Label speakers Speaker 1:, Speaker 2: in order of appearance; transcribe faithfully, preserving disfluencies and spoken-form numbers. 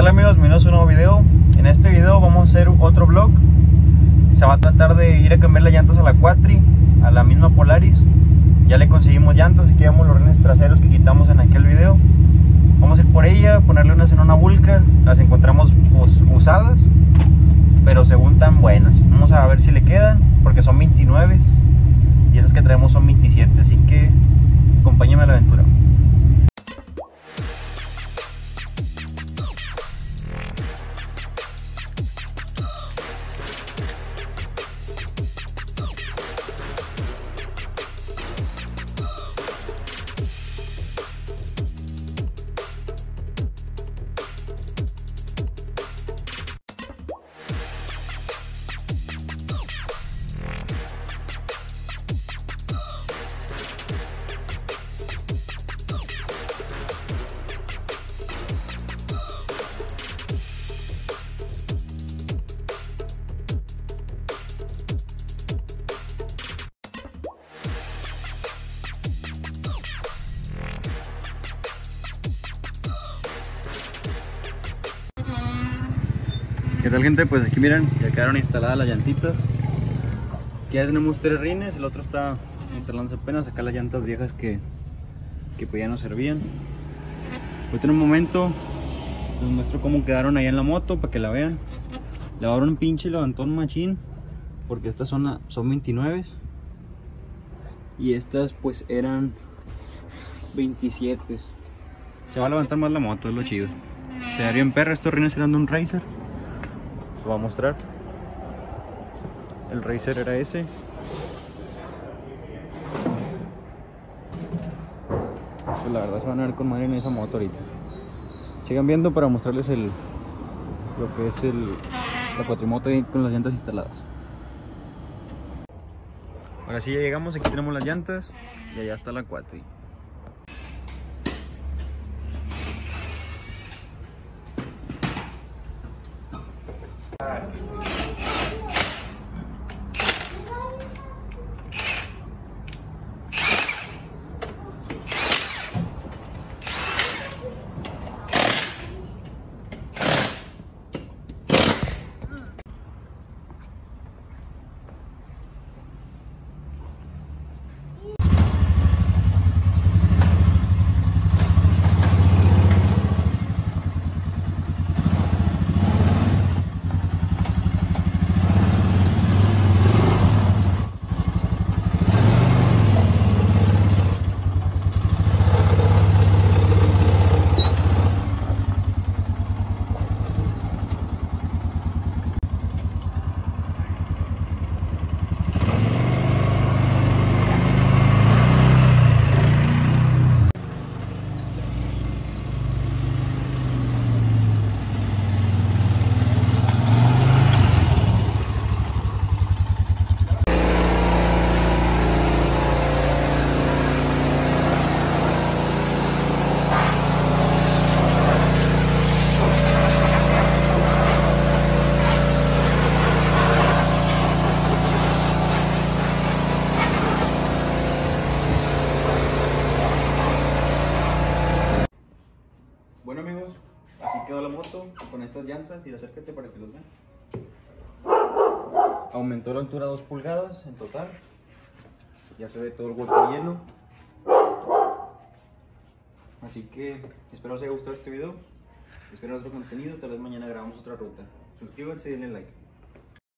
Speaker 1: tal amigos? Bienvenidos a un nuevo video. En este video vamos a hacer otro vlog. Se va a tratar de ir a cambiar las llantas a la Quatri, a la misma Polaris. Ya le conseguimos llantas y quedamos los rines traseros que quitamos en aquel video. Vamos a ir por ella, ponerle unas en una Vulcan. Las encontramos pues, usadas, pero según tan buenas. Vamos a ver si le quedan, porque son veintinueve y esas que traemos son veintisiete, así que acompáñame a la aventura. ¿Qué tal, gente? Pues aquí miren, ya quedaron instaladas las llantitas. Aquí ya tenemos tres rines, el otro está instalándose apenas. Acá las llantas viejas que, que pues ya no servían. Ahorita en un momento les muestro cómo quedaron ahí en la moto para que la vean. Le va a dar un pinche levantón machín, porque estas son, son veintinueve y estas pues eran veintisiete. Se va a levantar más la moto, es lo chido. Se daría en perra. Estos rines eran de un Racer. Se va a mostrar. El Racer era ese. Pues la verdad se van a ver con madre en esa moto ahorita. Sigan viendo para mostrarles el lo que es el la cuatrimoto ahí con las llantas instaladas. Ahora sí ya llegamos, aquí tenemos las llantas y allá está la Quatri. Bueno amigos, así quedó la moto con estas llantas y acércate para que los vean. Aumentó la altura dos pulgadas en total. Ya se ve todo el hueco lleno. Así que espero os haya gustado este video. Espero otro contenido, tal vez mañana grabamos otra ruta. Suscríbanse y denle like.